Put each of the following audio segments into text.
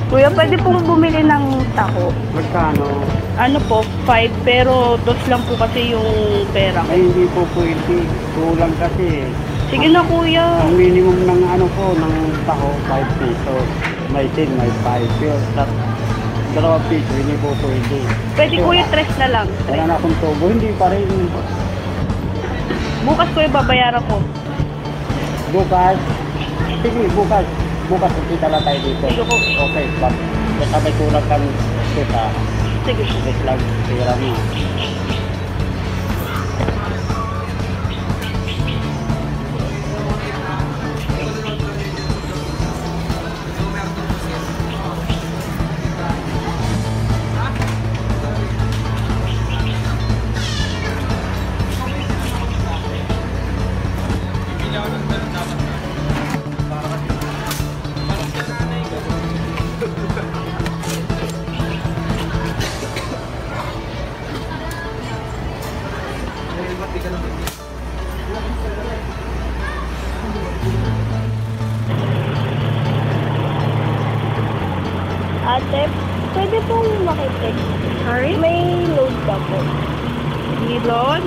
Kuya, pwede pong bumili ng taho. Magkano? Ano po, 5 pero 2 lang po kasi yung pera ko. Ay, hindi po pwede. Kulang kasi. Sige na kuya. Ang minimum ng ano po, ng taho, 5 pesos. May 10, may 5. Pero sa 2 piso, hindi po pwede. Pwede kuya, 3 na lang. Wala na akong tubo, hindi pa rin. Bukas kuya, babayaran ko. Bukas. Sige, bukas. Bukas, kita lang tayo dito. Sige po. Okay, bak. Basta may kulang kang kita. Sige. Wait lang, pera mo. Ate, pwede pong makitext. Sorry? May load ka po. Nilon?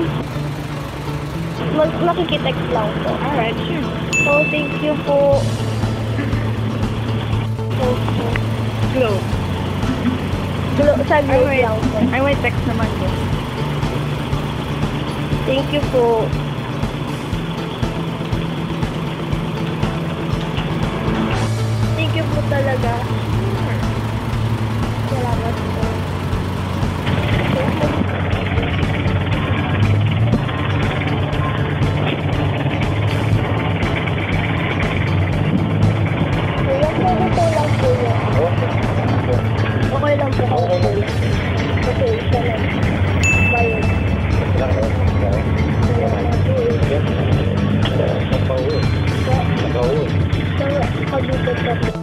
Makikitext lang po. Alright, sure. So, thank you po. Okay. Glow. Saglit lang po. Ay, wait, text naman ko. Thank you po. Thank you po talaga. Salamat po. Kuya, pwede po lang po yan. Okay lang po. Okay, siya lang. Bayad. Sa pag-ikot ka po.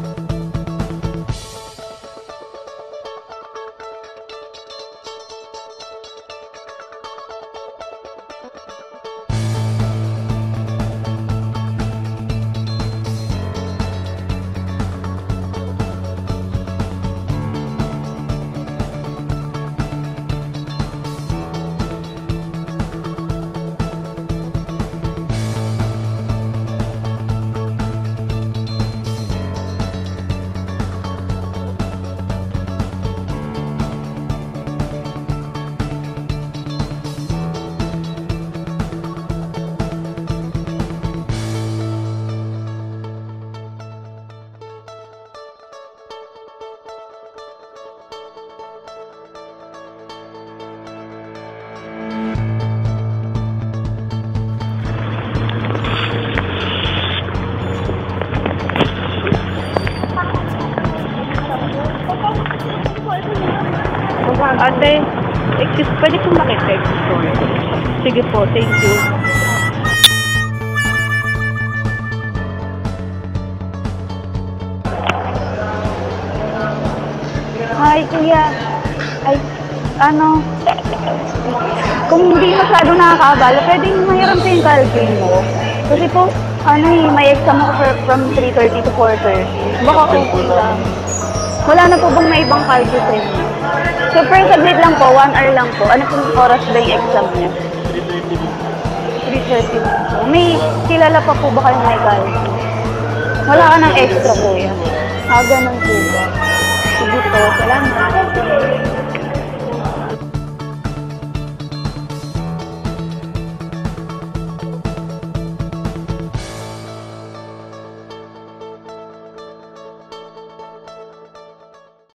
Ate, excuse, pwede po makitext. Sige po, thank you. Hi, kuya. Ay, ano, kung hindi masyado nakakaabala, pwedeng mahiram sa yung calcul mo. Kasi po, ano may exam ako from 3:30 to 4:30. Baka okay lang. Wala na po bang may ibang calcul sa inyo? So, per submit lang po, 1 hour lang po. Ano pong oras ba yung exam niya? 3:30 lang po. May kilala pa po ba kayong may calcul? Wala ka ng extra, kuya. Ganun po ba? Sige po, salamat.